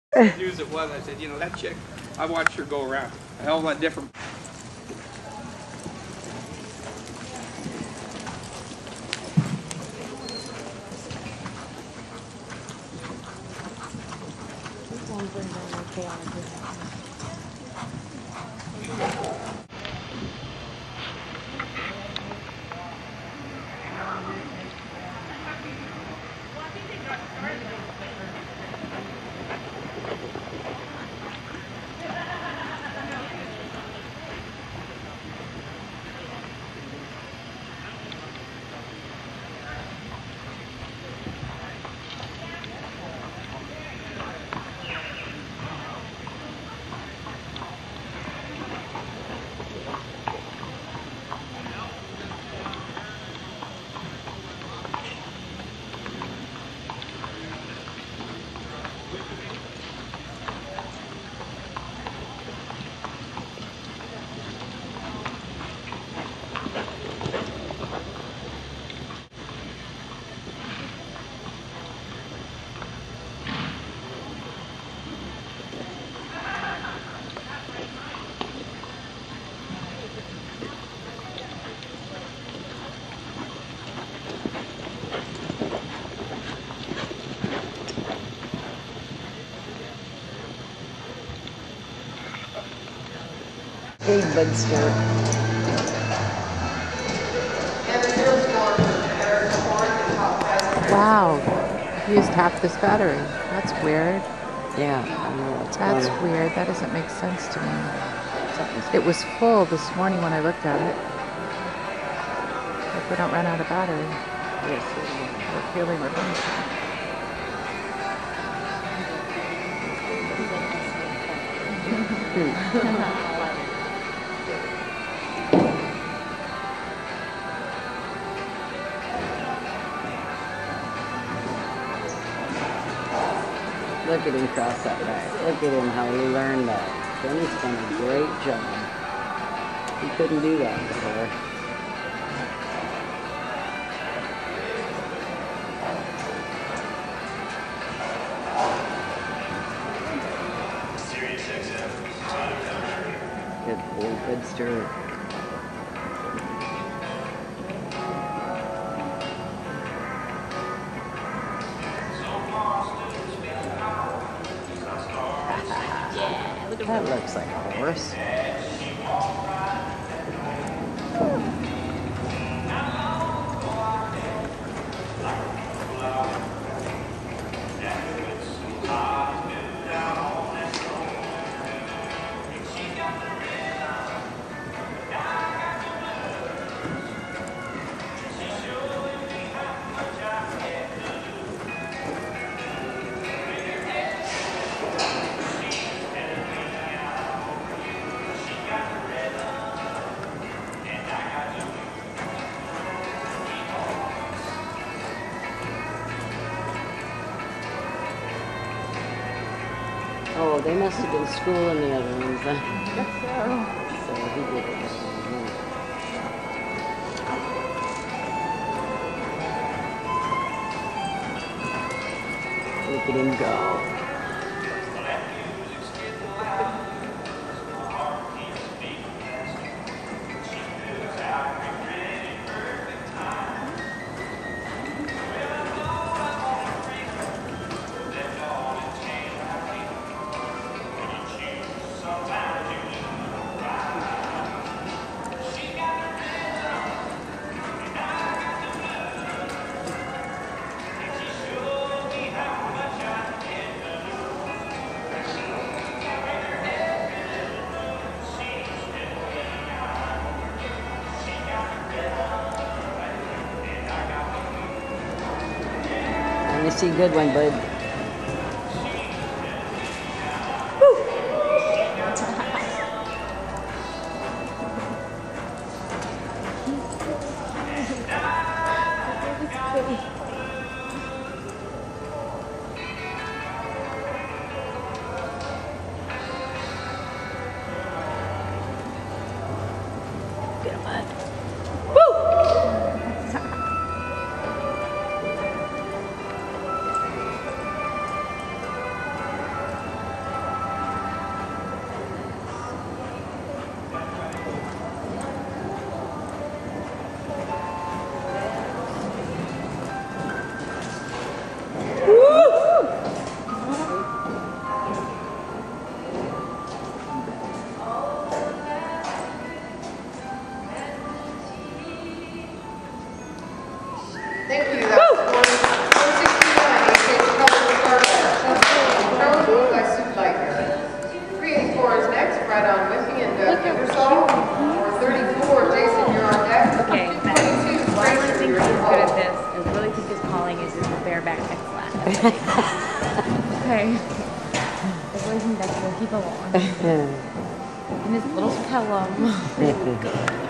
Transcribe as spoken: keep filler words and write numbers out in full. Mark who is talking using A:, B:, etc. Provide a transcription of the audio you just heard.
A: News it was. I said, you know, that chick, I watched her go around. A hell of a lot different.
B: Big Budster.
C: Wow, you used half this battery. That's weird.
B: Yeah, I know what's
C: That's
B: going on.
C: weird. That doesn't make sense to me. It was full this morning when I looked at it. If we don't run out of battery.
B: Yes,
C: We're feeling we're going to.
B: Look at him cross that back. Look at him, how he learned that. Benny's done a great job. He couldn't do that before. Good boy, good stir. That looks like a horse. Oh, they must have been schooling the other ones then.
C: I guess so.
B: So he did it. Look at him go. I see a good one, bud. Get him, bud.
D: good at this. I really think his calling is in the bareback neck flat. Okay. I really think that's where he belongs. In his little pillow.